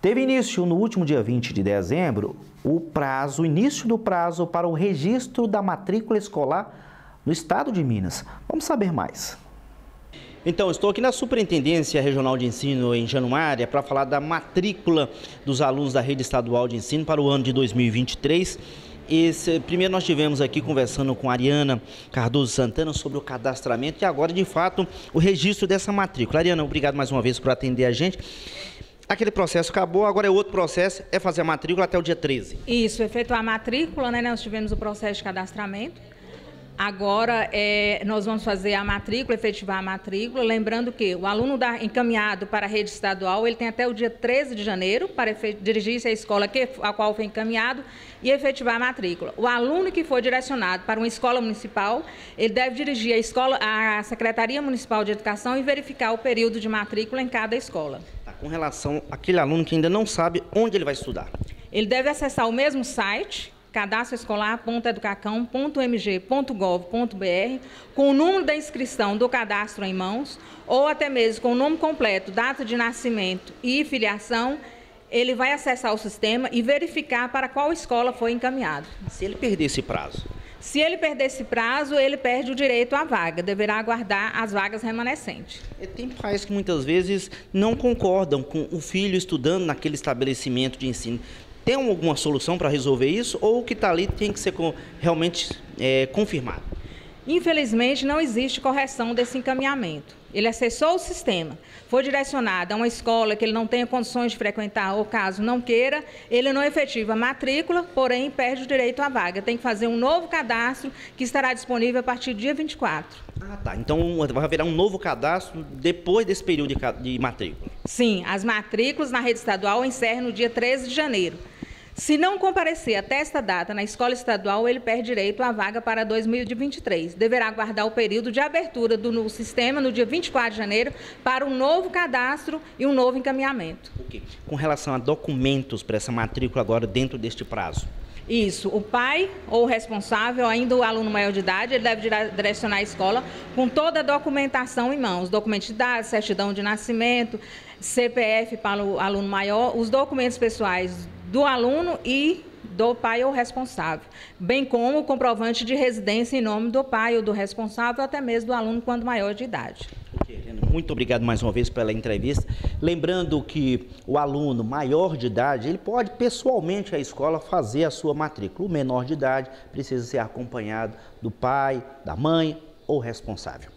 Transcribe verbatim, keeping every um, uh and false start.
Teve início no último dia vinte de dezembro o prazo, o início do prazo para o registro da matrícula escolar no estado de Minas. Vamos saber mais. Então, estou aqui na Superintendência Regional de Ensino em Januária para falar da matrícula dos alunos da rede estadual de ensino para o ano de dois mil e vinte e três. Esse, primeiro nós tivemos aqui conversando com a Ariana Cardoso Santana sobre o cadastramento e agora, de fato, o registro dessa matrícula. Ariana, obrigado mais uma vez por atender a gente. Aquele processo acabou, agora é outro processo, é fazer a matrícula até o dia treze. Isso, efetuar a matrícula, né? Nós tivemos o processo de cadastramento. Agora é, nós vamos fazer a matrícula, efetivar a matrícula, lembrando que o aluno da, encaminhado para a rede estadual, ele tem até o dia treze de janeiro para dirigir-se à escola que, a qual foi encaminhado e efetivar a matrícula. O aluno que for direcionado para uma escola municipal, ele deve dirigir a escola, à Secretaria Municipal de Educação e verificar o período de matrícula em cada escola. Tá, com relação àquele aluno que ainda não sabe onde ele vai estudar. Ele deve acessar o mesmo site, cadastro escolar ponto educacão ponto m g ponto gov ponto b r, com o número da inscrição do cadastro em mãos, ou até mesmo com o nome completo, data de nascimento e filiação. Ele vai acessar o sistema e verificar para qual escola foi encaminhado. Se ele perder esse prazo? Se ele perder esse prazo, ele perde o direito à vaga, deverá aguardar as vagas remanescentes. Tem pais que muitas vezes não concordam com o filho estudando naquele estabelecimento de ensino. Tem alguma solução para resolver isso ou o que está ali tem que ser realmente é, confirmado? Infelizmente, não existe correção desse encaminhamento. Ele acessou o sistema, foi direcionado a uma escola que ele não tenha condições de frequentar ou caso não queira, ele não efetiva a matrícula, porém perde o direito à vaga. Tem que fazer um novo cadastro que estará disponível a partir do dia vinte e quatro. Ah, tá. Então vai haver um novo cadastro depois desse período de, de matrícula? Sim, as matrículas na rede estadual encerram no dia treze de janeiro. Se não comparecer até esta data na escola estadual, ele perde direito à vaga para dois mil e vinte e três. Deverá aguardar o período de abertura do no sistema no dia vinte e quatro de janeiro para um novo cadastro e um novo encaminhamento. Okay. Com relação a documentos para essa matrícula agora dentro deste prazo? Isso, o pai ou o responsável, ainda o aluno maior de idade, ele deve direcionar a escola com toda a documentação em mãos, documentos de idade, certidão de nascimento, C P F para o aluno maior, os documentos pessoais do aluno e do pai ou responsável, bem como o comprovante de residência em nome do pai ou do responsável, até mesmo do aluno quando maior de idade. Muito obrigado mais uma vez pela entrevista. Lembrando que o aluno maior de idade, ele pode pessoalmente à escola fazer a sua matrícula. O menor de idade precisa ser acompanhado do pai, da mãe ou responsável.